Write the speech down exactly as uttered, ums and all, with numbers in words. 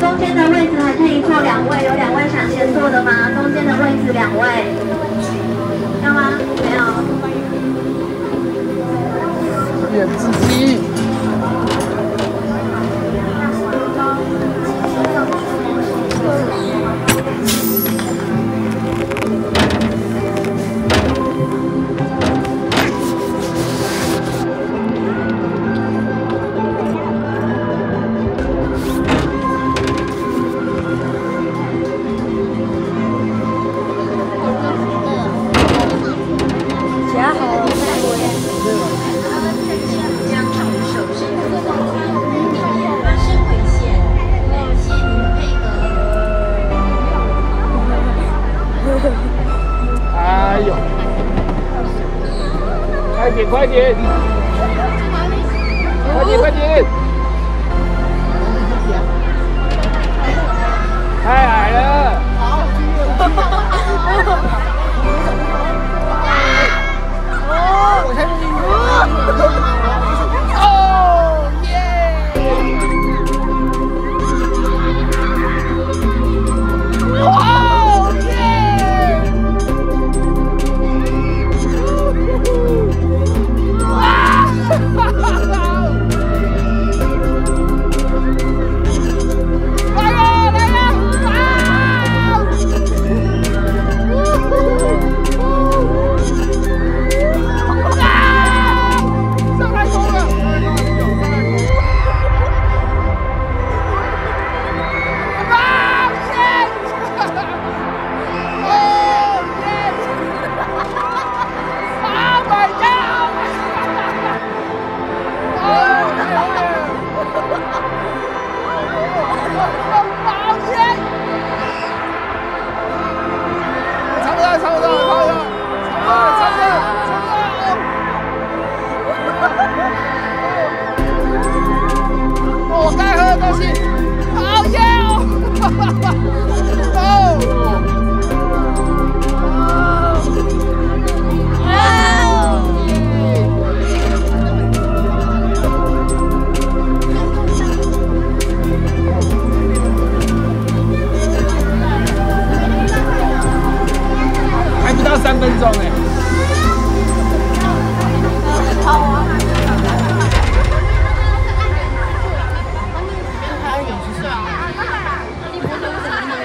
中间的位置还可以坐两位，有两位想先坐的吗？中间的位置两位，要吗？没有。 点自己。 哎呦！快点，快点！快点，快点！太矮了！哦！我才哦耶！哦耶！ 我该喝的东西，好耶还不到三分钟哎。